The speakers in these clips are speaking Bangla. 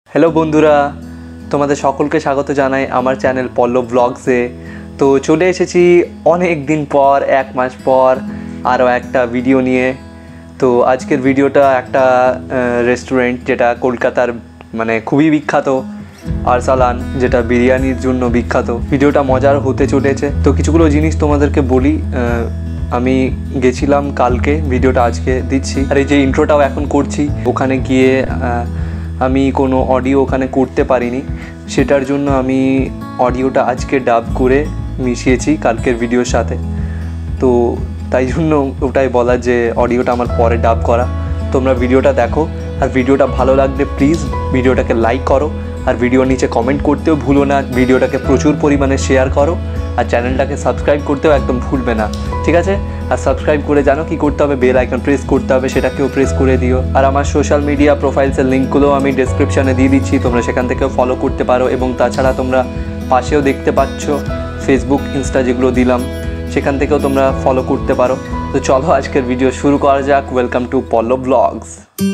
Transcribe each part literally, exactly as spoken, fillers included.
हेलो बंधुरा तुम्हारे सकलके स्वागत जानाई आमार चैनल पल्लव ब्लग्से। तो चले एसेছি अनेक दिन पर एक मास पर आरो एकटा भिडियो निये। तो आजकेर भिडियोटा एकटा रेस्टुरेंट जेटा कलकातार माने खूबই বিখ্যাত আরসালান যেটা বিরিয়ানির জন্য বিখ্যাত। ভিডিওটা মজার হতে চলেছে। তো কিছুগুলো জিনিস তোমাদেরকে বলি। আমি গেছিলাম কালকে, ভিডিওটা আজকে দিচ্ছি। আর এই যে ইন্ট্রোটাও এখন করছি, ওখানে গিয়ে আমি কোনো অডিও ওখানে করতে পারিনি, সেটার জন্য আমি অডিওটা আজকে ডাব করে মিশিয়েছি কালকের ভিডিওর সাথে। তো তাই জন্য ওটাই বলা যে অডিওটা আমার পরে ডাব করা। তোমরা ভিডিওটা দেখো, আর ভিডিওটা ভালো লাগলে প্লিজ ভিডিওটাকে লাইক করো, আর ভিডিওর নিচে কমেন্ট করতেও ভুলো না। ভিডিওটাকে প্রচুর পরিমাণে শেয়ার করো, আর চ্যানেলটাকে সাবস্ক্রাইব করতেও একদম ভুলবে না, ঠিক আছে? আর সাবস্ক্রাইব করে জানো কি করতে হবে, বেল আইকন প্রেস করতে হবে, সেটাকেও প্রেস করে দিও। আর আমার সোশ্যাল মিডিয়া প্রোফাইলসের লিঙ্কগুলো আমি ডেসক্রিপশানে দিয়ে দিচ্ছি, তোমরা সেখান থেকেও ফলো করতে পারো। এবং তাছাড়া তোমরা পাশেও দেখতে পাচ্ছ ফেসবুক, ইনস্টা যেগুলো দিলাম, সেখান থেকেও তোমরা ফলো করতে পারো। তো চলো আজকের ভিডিও শুরু করা যাক। Welcome to Pallab blogs.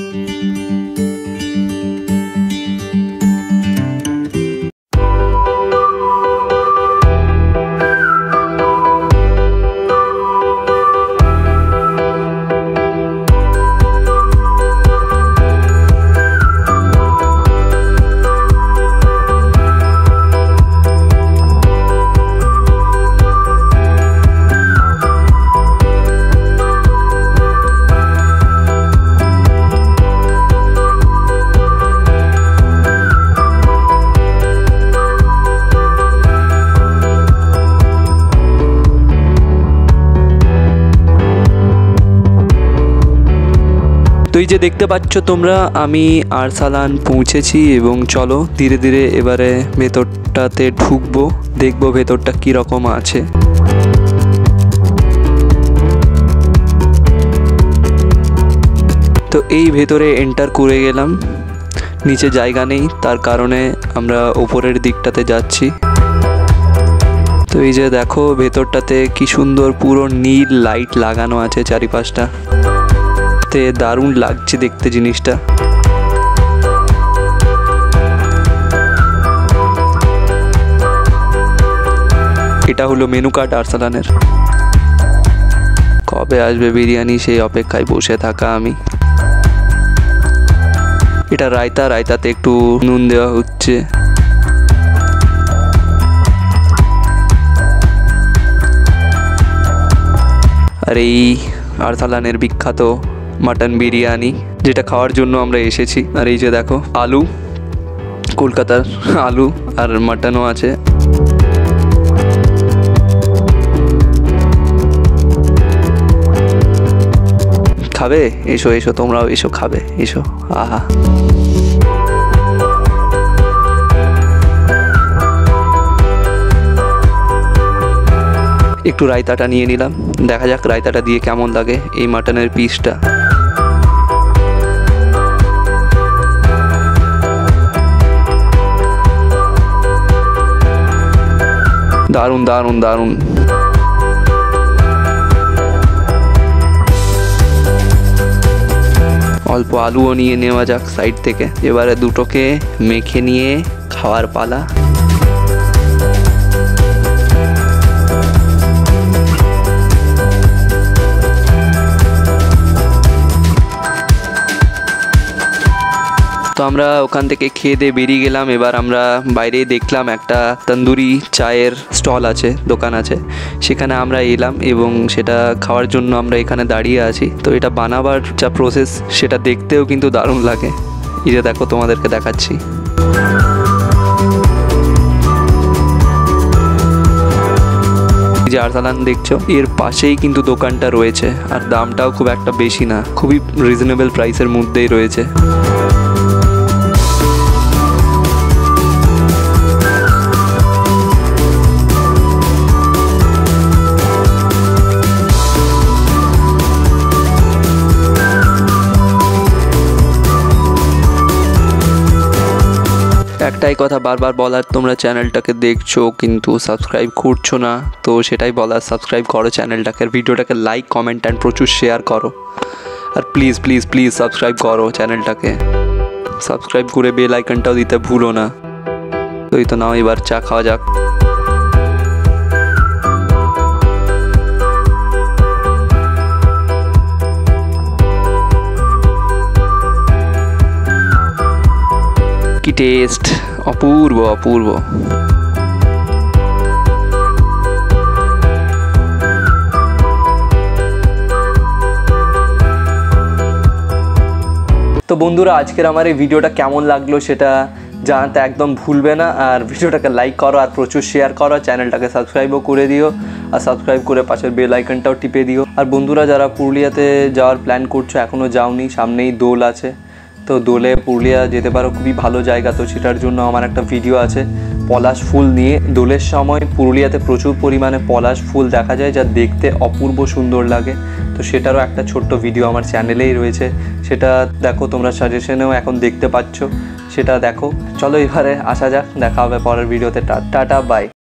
তো এই যে দেখতে পাচ্ছ তোমরা, আমি আরসালান পৌঁছেছি এবং চলো ধীরে ধীরে এবারে ভেতরটাতে ঢুকবো, দেখবো ভেতরটা কি রকম আছে। তো এই ভেতরে এন্টার করে গেলাম, নিচে জায়গা নেই, তার কারণে আমরা উপরের দিকটাতে যাচ্ছি। তো এই যে দেখো ভেতরটাতে কি সুন্দর পুরো নীল লাইট লাগানো আছে চারিপাশটা, দারুণ লাগছে দেখতে জিনিসটা। এটা হলো মেনু কার্ড আরসালানের। কবে আসবে বিরিয়ানি সেই অপেক্ষায় বসে থাকা আমি। এটা রায়তা, রায়তাতে একটু নুন দেওয়া হচ্ছে। আর এই আরসালানের বিখ্যাত মাটন বিরিয়ানি, যেটা খাওয়ার জন্য আমরা এসেছি। আর এই যে দেখো আলু, কলকাতার আলু, আর মাটনও আছে। খাবে? এসো এসো, তোমরাও এসো, খাবে, এসো। আহা, একটু রায়তাটা নিয়ে নিলাম, দেখা যাক রায়তাটা দিয়ে কেমন লাগে এই মাটনের পিসটা। দারুণ দারুণ দারুণ। অল্প আলুও নিয়ে নেওয়া যাক সাইড থেকে। এবারে দুটোকে মেখে নিয়ে খাওয়ার পালা। তো আমরা ওখান থেকে খেয়ে দিয়ে বেরিয়ে গেলাম। এবার আমরা বাইরে দেখলাম একটা তন্দুরি চায়ের স্টল আছে, দোকান আছে, সেখানে আমরা এলাম এবং সেটা খাওয়ার জন্য আমরা এখানে দাঁড়িয়ে আছি। তো এটা বানাবার যা প্রসেস সেটা দেখতেও কিন্তু দারুণ লাগে। এই যে দেখো তোমাদেরকে দেখাচ্ছি। যে আরসালান দেখছো, এর পাশেই কিন্তু দোকানটা রয়েছে, আর দামটাও খুব একটা বেশি না, খুবই রিজনেবল প্রাইসের মধ্যেই রয়েছে। একটাই কথা বারবার বলার, তোমরা চ্যানেলটাকে দেখছো কিন্তু সাবস্ক্রাইব করছো না, তো সেটাই বলার, সাবস্ক্রাইব করো চ্যানেলটাকে, ভিডিওটাকে লাইক, কমেন্ট অ্যান্ড প্রচুর শেয়ার করো। আর প্লিজ প্লিজ প্লিজ সাবস্ক্রাইব করো চ্যানেলটাকে। সাবস্ক্রাইব করে বেল আইকনটাও দিতে ভুলো না। তো এই তো নাও এবার চা খাওয়া যাক। কি টেস্ট, অপূর্ব অপূর্ব। তো বন্ধুরা, আজকের আমার এই ভিডিওটা কেমন লাগলো সেটা জানাতে একদম ভুলবে না। আর ভিডিওটাকে লাইক করো আর প্রচুর শেয়ার করো, চ্যানেলটাকে সাবস্ক্রাইবও করে দিও, আর সাবস্ক্রাইব করে পাশের বেল আইকনটাও টিপে দিও। আর বন্ধুরা, যারা পুরুলিয়াতে যাওয়ার প্ল্যান করছো, এখনও যাওনি, সামনেই দোল আছে, তো দোলে পুরুলিয়া যেতে পারো, খুবই ভালো জায়গা। তো সেটার জন্য আমার একটা ভিডিও আছে পলাশ ফুল নিয়ে। দোলের সময় পুরুলিয়াতে প্রচুর পরিমাণে পলাশ ফুল দেখা যায়, যা দেখতে অপূর্ব সুন্দর লাগে। তো সেটারও একটা ছোট্ট ভিডিও আমার চ্যানেলেই রয়েছে, সেটা দেখো। তোমরা সাজেশনেও এখন দেখতে পাচ্ছ, সেটা দেখো। চলো এবারে আসা যাক, দেখা হবে পরের ভিডিওতে। Tata by.